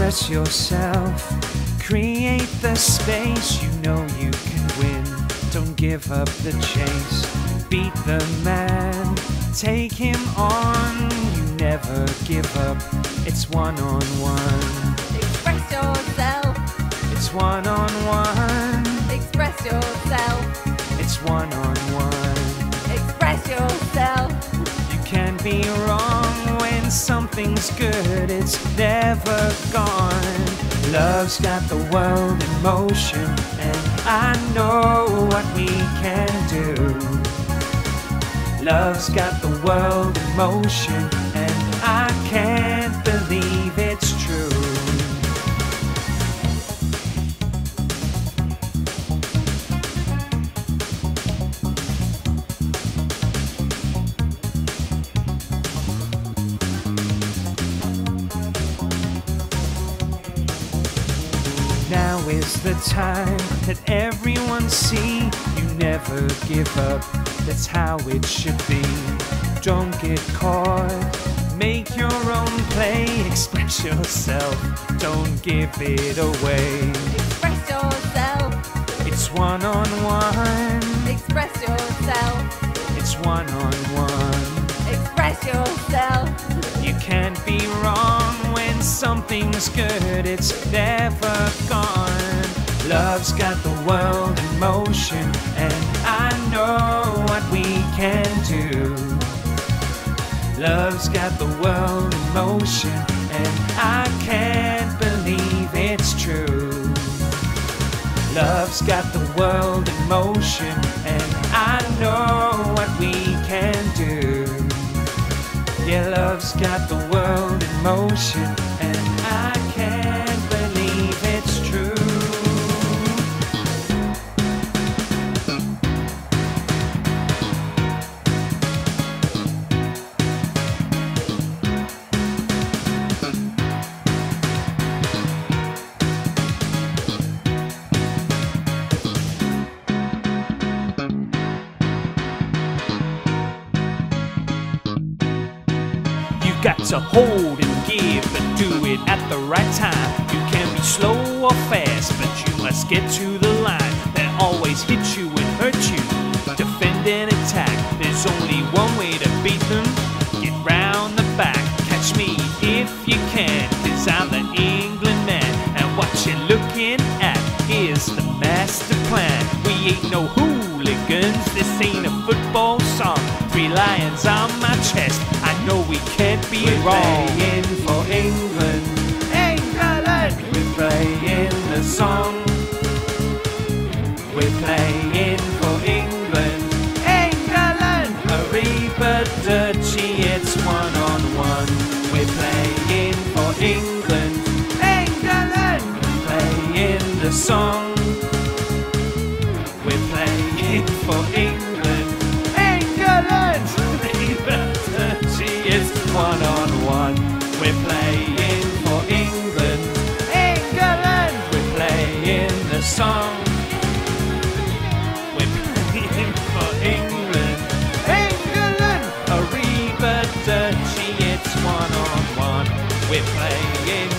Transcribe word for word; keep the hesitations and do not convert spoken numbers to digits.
Express yourself, create the space. You know you can win, don't give up the chase. Beat the man, take him on. You never give up, it's one-on-one. Express yourself. It's one-on-one. Express yourself. It's one-on-one. Express yourself. You can't be wrong when something's good, it's never gone. Love's got the world in motion, and I know what we can do. Love's got the world in motion, and I can't believe it's true. Now is the time that everyone see. You never give up, that's how it should be. Don't get caught, make your own play. Express yourself, don't give it away. Express yourself. It's one-on-one. Express yourself. It's one-on-one. Express yourself. You can't be wrong when something's good, it's never gone. Love's got the world in motion, and I know what we can do. Love's got the world in motion, and I can't believe it's true. Love's got the world in motion, and I know what we can do. Yeah, love's got the world in motion, and I can't believe it's true. Got to hold and give, but do it at the right time. You can be slow or fast, but you must get to the line. They always hit you and hurt you, defend and attack. There's only one way to beat them, get round the back. Catch me if you can, cause I'm the England man. And what you're looking at is the master plan. We ain't no hooligans, this ain't a football song. Three lions on my chest, I know we can't be We're wrong. playing for England, England, we're playing the song. We're playing for England, England, Arriba Dirty, it's one-on-one. We're playing for England, England, we're playing the song. We're playing for England, England, Arriba Dirty, it's one-on-one. We're playing for England, England, we're playing the song. We're playing for England, England, Arriba Dirty, it's one-on-one. We're playing